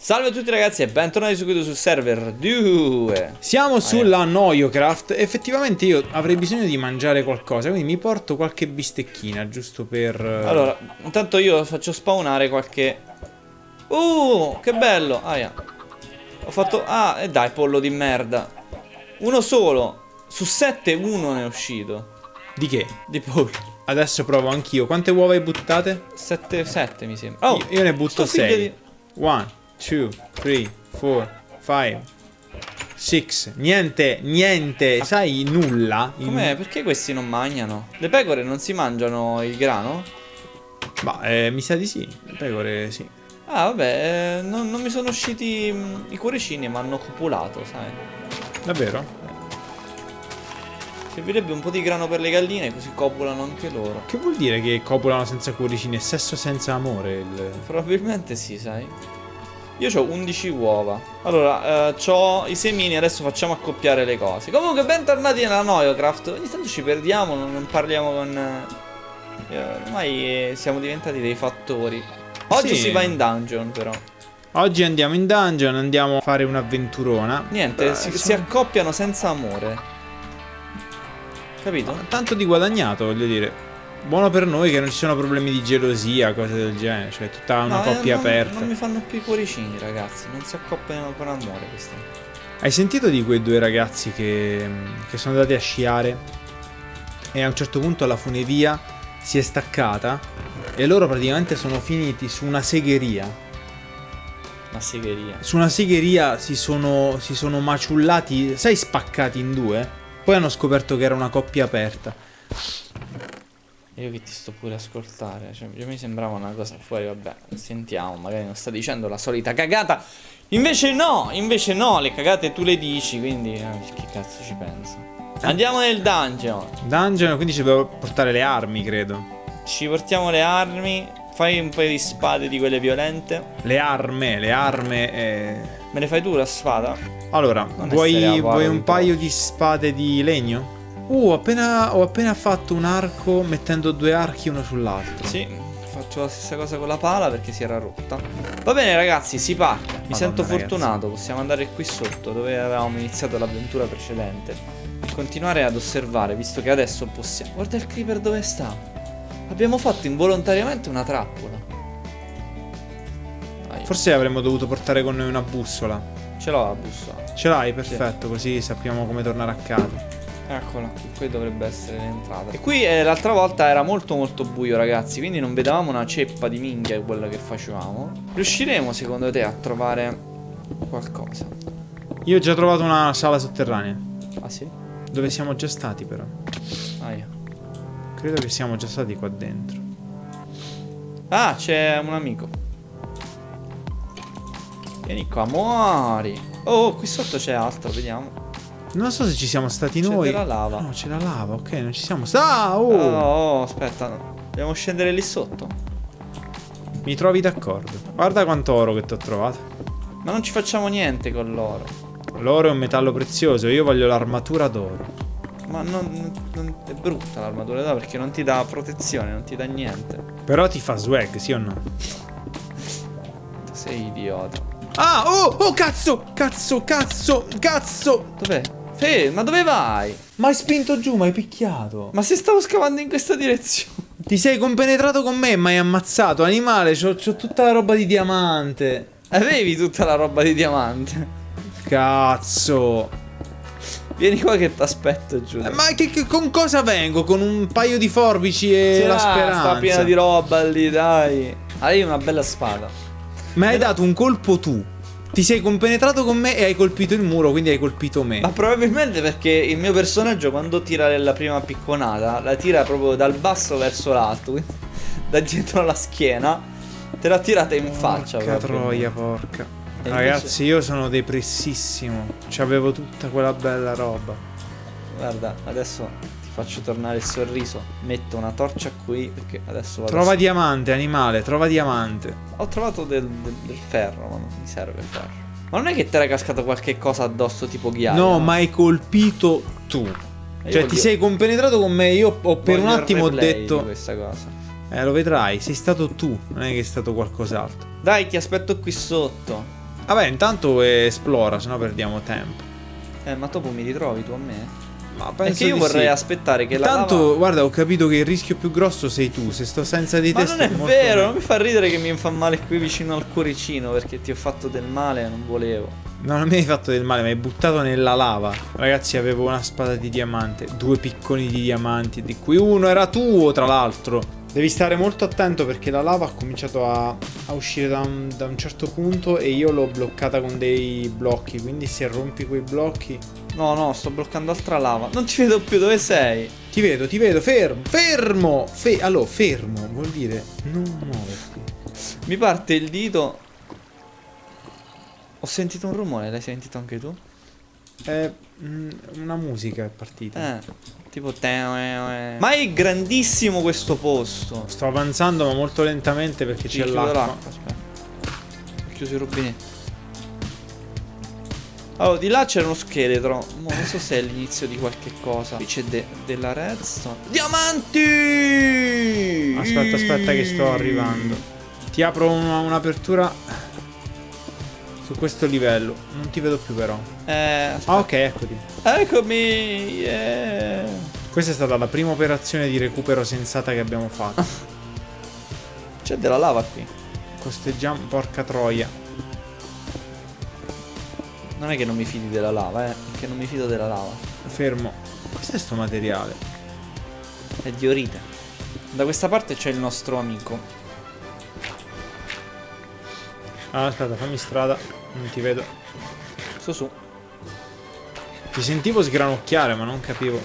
Salve a tutti ragazzi e bentornati subito sul server 2. Siamo sulla Noyocraft. Effettivamente io avrei bisogno di mangiare qualcosa, quindi mi porto qualche bistecchina, giusto per... Allora, intanto io faccio spawnare qualche... che bello! Ho fatto... e dai, pollo di merda. Uno solo. Su 7, uno ne è uscito. Di che? Di pollo. Adesso provo anch'io. Quante uova hai buttate? 7 mi sembra. Oh, io ne butto 6. Di... 1, 2, 3, 4, 5, 6. Niente. Sai, nulla. Com'è? Perché questi non mangiano? Le pecore non si mangiano il grano? Ma mi sa di sì. Le pecore sì. Ah vabbè, non mi sono usciti i cuoricini, ma hanno copulato, sai. Davvero? Servirebbe un po' di grano per le galline, così copulano anche loro. Che vuol dire che copulano senza cuoricini? È sesso senza amore Probabilmente sì, sai. Io ho 11 uova. Allora, ho i semini, adesso facciamo accoppiare le cose. Comunque, bentornati nella Noyocraft. Ogni tanto ci perdiamo, non parliamo con... ormai siamo diventati dei fattori. Oggi sì. Si va in dungeon, però. Oggi andiamo in dungeon, andiamo a fare un'avventurona. Niente, si accoppiano senza amore. Capito? Tanto di guadagnato, voglio dire. Buono per noi che non ci sono problemi di gelosia, cose del genere. Cioè, tutta una coppia aperta. Non mi fanno più i cuoricini, ragazzi. Non si accoppiano con amore questi. Hai sentito di quei due ragazzi che sono andati a sciare e a un certo punto la funivia si è staccata e loro praticamente sono finiti su una segheria. Una segheria? Su una segheria si sono maciullati, sai, spaccati in due. Poi hanno scoperto che era una coppia aperta. Io che ti sto pure a ascoltare. Cioè, mi sembrava una cosa fuori, vabbè. Sentiamo, magari non sta dicendo la solita cagata. Invece no, le cagate tu le dici, quindi che cazzo ci penso. Andiamo nel dungeon. Dungeon, quindi ci dobbiamo portare le armi, credo. Ci portiamo le armi. Fai un paio di spade di quelle violente. Le arme. Me le fai tu la spada? Allora, vuoi un paio di spade di legno? Ho appena fatto un arco mettendo due archi uno sull'altro. Sì, faccio la stessa cosa con la pala perché si era rotta. Va bene ragazzi, si parte. Mi sento fortunato, possiamo andare qui sotto dove avevamo iniziato l'avventura precedente. Continuare ad osservare, visto che adesso possiamo... Guarda il creeper dove sta. Abbiamo fatto involontariamente una trappola. Forse avremmo dovuto portare con noi una bussola. Ce l'ho la bussola. Ce l'hai? Perfetto, sì. Così sappiamo come tornare a casa. Eccola, qui dovrebbe essere l'entrata. E qui l'altra volta era molto buio ragazzi, quindi non vedevamo una ceppa di minchia quella che facevamo. Riusciremo secondo te a trovare qualcosa? Io ho già trovato una sala sotterranea. Ah sì? Dove siamo già stati però. Credo che siamo già stati qua dentro. Ah, c'è un amico. Vieni qua, muori. Oh, qui sotto c'è altro, vediamo. Non so se ci siamo stati noi. C'è della lava. No, c'è la lava, ok, non ci siamo stati. Oh, aspetta, dobbiamo scendere lì sotto. Mi trovi d'accordo. Guarda quanto oro che ti ho trovato. Ma non ci facciamo niente con l'oro. L'oro è un metallo prezioso, io voglio l'armatura d'oro. Ma non è brutta l'armatura d'oro perché non ti dà protezione, non ti dà niente. Però ti fa swag, sì o no? Sei idiota. Cazzo! Dov'è? Ma dove vai? Ma hai spinto giù, ma hai picchiato. Ma se stavo scavando in questa direzione. Ti sei compenetrato con me e mi hai ammazzato, animale. C'ho tutta la roba di diamante. Avevi tutta la roba di diamante. Cazzo. Vieni qua che ti aspetto giù. Ma con cosa vengo? Con un paio di forbici e la speranza. Sta piena di roba lì, dai. Hai una bella spada. Ma hai dato un colpo tu. Ti sei compenetrato con me e hai colpito il muro, quindi hai colpito me. Ma probabilmente perché il mio personaggio quando tira la prima picconata la tira proprio dal basso verso l'alto, quindi da dietro alla schiena. Te l'ha tirata in faccia. Porca troia, porca. E ragazzi, io sono depressissimo. C'avevo tutta quella bella roba. Guarda, adesso ti faccio tornare il sorriso. Metto una torcia qui perché adesso vado. Trova diamante, animale, trova diamante. Ho trovato del ferro, ma non mi serve ferro. Ma non è che ti era cascato qualche cosa addosso tipo ghiaia? No, ma hai colpito tu. Cioè ti sei compenetrato con me. Io per un attimo ho detto questa cosa. Lo vedrai, sei stato tu, non è che è stato qualcos'altro. Dai, ti aspetto qui sotto. Vabbè, intanto esplora, sennò perdiamo tempo. Ma dopo mi ritrovi tu a me? Ma Perché io vorrei aspettare che intanto, la lava... guarda, ho capito che il rischio più grosso sei tu. Se sto senza di te. Ma non è vero, non mi fa ridere che mi fa male qui vicino al cuoricino perché ti ho fatto del male e non volevo. No, non mi hai fatto del male, mi hai buttato nella lava. Ragazzi, avevo una spada di diamante, 2 picconi di diamanti, di cui uno era tuo, tra l'altro. Devi stare molto attento perché la lava ha cominciato a uscire da un certo punto e io l'ho bloccata con dei blocchi. Quindi se rompi quei blocchi... No, sto bloccando altra lava. Non ti vedo più, dove sei? Ti vedo, fermo! Allora, fermo vuol dire non muoverti. Mi parte il dito. Ho sentito un rumore, l'hai sentito anche tu? Una musica è partita. Tipo ma è grandissimo questo posto. Sto avanzando ma molto lentamente perché c'è l'acqua. Aspetta. Ho chiuso il rubinetto. Allora, di là c'era uno scheletro. Non so se è l'inizio di qualche cosa. Qui c'è della redstone. Diamanti! Aspetta che sto arrivando. Ti apro un'apertura su questo livello. Non ti vedo più però. Ok, eccoti. Eccomi. Questa è stata la prima operazione di recupero sensata che abbiamo fatto. C'è della lava qui. Costeggiamo, porca troia. Non è che non mi fidi della lava, perché non mi fido della lava. Fermo. Cos'è sto materiale? È diorite. Da questa parte c'è il nostro amico. Ah, aspetta, fammi strada. Non ti vedo. Su. Ti sentivo sgranocchiare, ma non capivo.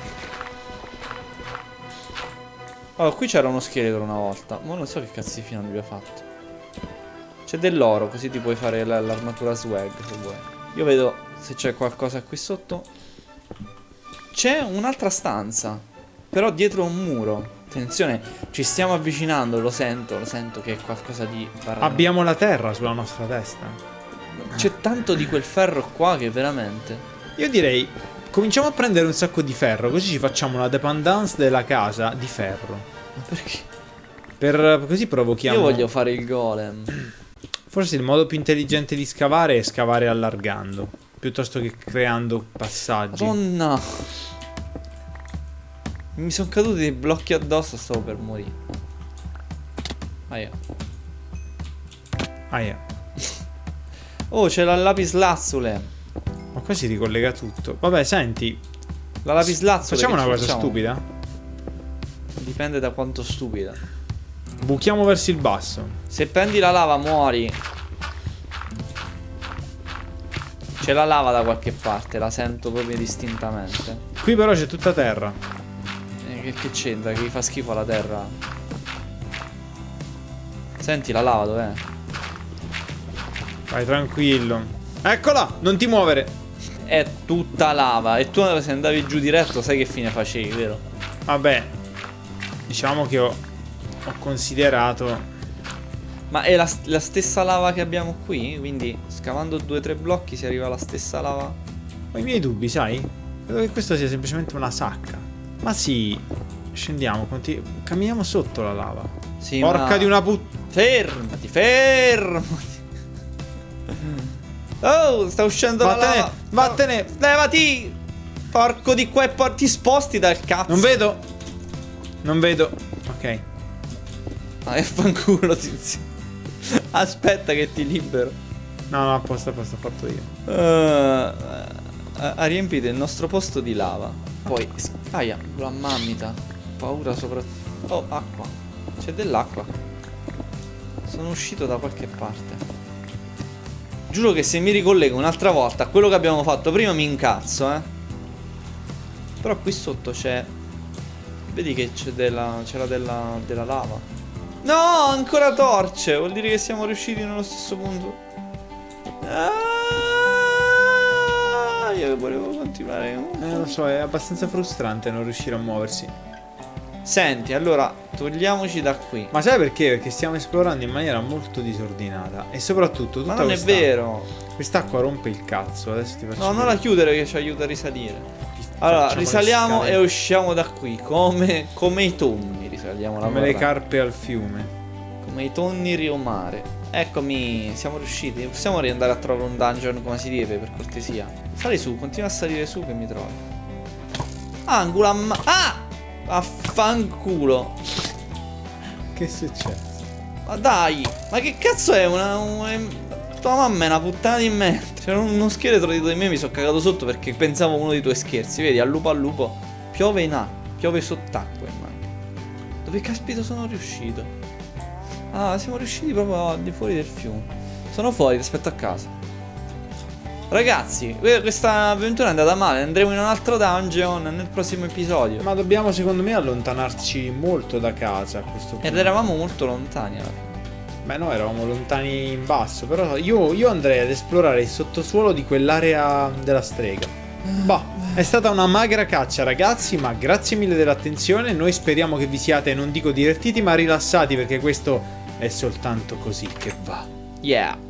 Allora, qui c'era uno scheletro una volta. Ma non so che cazzo di fine abbia fatto. C'è dell'oro, così ti puoi fare l'armatura swag se vuoi. Io vedo se c'è qualcosa qui sotto. C'è un'altra stanza, però dietro un muro. Attenzione, ci stiamo avvicinando, lo sento che è qualcosa di paranoico. Abbiamo la terra sulla nostra testa. C'è tanto di quel ferro qua che veramente... Io direi, cominciamo a prendere un sacco di ferro, così ci facciamo una dependance della casa di ferro. Ma perché? Così provochiamo... Io voglio fare il golem. Forse il modo più intelligente di scavare è scavare allargando, piuttosto che creando passaggi. Madonna! Mi sono caduti dei blocchi addosso, stavo per morire. Aia. Oh, c'è la lapislazzule. Ma qua si ricollega tutto. Vabbè, senti, La lapislazzule. facciamo una cosa stupida. Dipende da quanto stupida. Buchiamo verso il basso. Se prendi la lava muori. C'è la lava da qualche parte, la sento proprio distintamente. Qui però c'è tutta terra. Che c'entra? Che gli fa schifo la terra. Senti la lava dov'è? Vai tranquillo. Eccola, non ti muovere. È tutta lava. E tu se andavi giù diretto sai che fine facevi, vero? Vabbè, diciamo che ho considerato. Ma è la stessa lava che abbiamo qui? Quindi scavando 2 o 3 blocchi si arriva alla stessa lava? Ho i miei dubbi, sai? Credo che questo sia semplicemente una sacca. Ma sì, scendiamo, camminiamo sotto la lava. Sì, porca di una Fermati. Oh, sta uscendo la lava. Vattene. Levati. Porco di qua e ti sposti dal cazzo. Non vedo. Ok. Fanculo, tizio. Aspetta che ti libero. No, apposta, ho fatto io. Ha riempito il nostro posto di lava. Poi, aia, la mammita. Paura soprattutto. Oh, acqua. C'è dell'acqua. Sono uscito da qualche parte. Giuro che se mi ricollego un'altra volta a quello che abbiamo fatto prima mi incazzo, Però qui sotto c'è... Vedi che c'era della lava. No, ancora torce. Vuol dire che siamo riusciti nello stesso punto. Io volevo continuare. Lo so, è abbastanza frustrante non riuscire a muoversi. Senti, allora togliamoci da qui. Ma sai perché? Perché stiamo esplorando in maniera molto disordinata. E soprattutto tutta Ma non è vero. Quest'acqua rompe il cazzo. Adesso ti faccio No, non la chiudere che ci aiuta a risalire. Allora, risaliamo e usciamo da qui. Come i tonni risaliamo la come le carpe al fiume. Come i tonni riomare. Eccomi, siamo riusciti. Possiamo riandare a trovare un dungeon come si deve, per cortesia. Sali su, continua a salire su che mi trovi. Angulam. Ah! Affanculo. Che è successo? Ma dai, ma che cazzo è tua mamma è una puttana di me. C'era uno scheletro dietro di me, mi sono cagato sotto perché pensavo uno dei tuoi scherzi. Vedi, al lupo piove in acqua, piove sott'acqua in mano. Dove caspita sono riuscito? Ah, siamo riusciti proprio al di fuori del fiume. Sono fuori, ti aspetto a casa. Ragazzi, questa avventura è andata male. Andremo in un altro dungeon nel prossimo episodio. Ma dobbiamo secondo me allontanarci molto da casa a questo punto. Ed eravamo molto lontani alla fine. Beh, no, eravamo lontani in basso. Però io andrei ad esplorare il sottosuolo di quell'area della strega. Bah, è stata una magra caccia, ragazzi, ma grazie mille dell'attenzione. Noi speriamo che vi siate, non dico divertiti, ma rilassati, perché questo è soltanto così che va. Yeah.